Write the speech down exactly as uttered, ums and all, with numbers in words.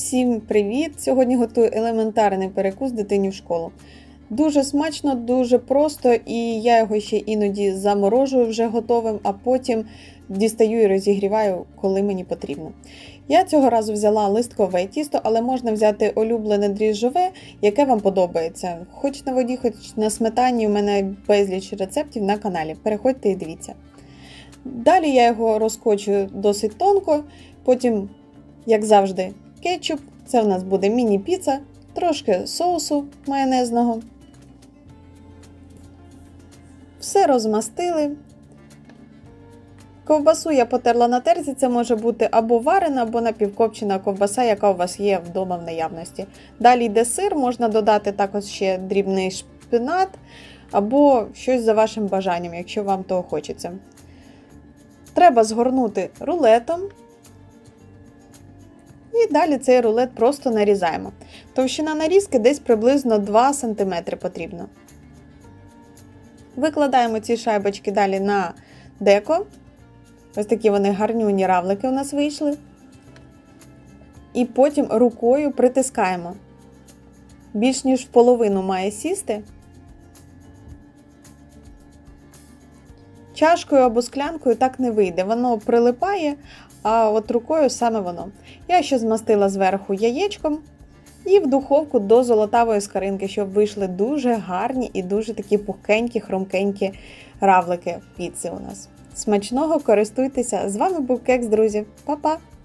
Усім привіт! Сьогодні готую елементарний перекус дитині в школу. Дуже смачно, дуже просто, і я його ще іноді заморожую вже готовим, а потім дістаю і розігріваю, коли мені потрібно. Я цього разу взяла листкове тісто, але можна взяти улюблене дріжджове, яке вам подобається. Хоч на воді, хоч на сметані, у мене безліч рецептів на каналі. Переходьте і дивіться. Далі я його розкочую досить тонко, потім, як завжди, кетчуп, це у нас буде міні-піца, трошки соусу майонезного. Все розмастили. Ковбасу я потерла на терці, це може бути або варена, або напівкопчена ковбаса, яка у вас є вдома в наявності. Далі йде сир, можна додати також ще дрібний шпинат, або щось за вашим бажанням, якщо вам того хочеться. Треба згорнути рулетом. І далі цей рулет просто нарізаємо. Товщина нарізки десь приблизно два сантиметри потрібно. Викладаємо ці шайбочки далі на деко. Ось такі вони гарнюні равлики у нас вийшли. І потім рукою притискаємо. Більш ніж в половину має сісти. Чашкою або склянкою так не вийде, воно прилипає, а от рукою саме воно. Я ще змастила зверху яєчком і в духовку до золотавої скоринки, щоб вийшли дуже гарні і дуже такі пухкенькі, хрумкенькі равлики піци у нас. Смачного, користуйтеся! З вами був Кекс, друзі! Па-па!